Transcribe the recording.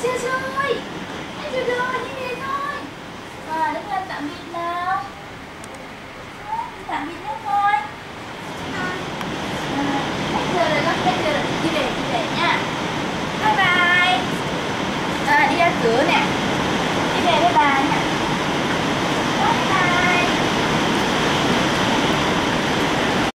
chưa rồi, anh chưa rồi, đi về thôi. Đứng lên tạm biệt nào. Tạm biệt nhé con.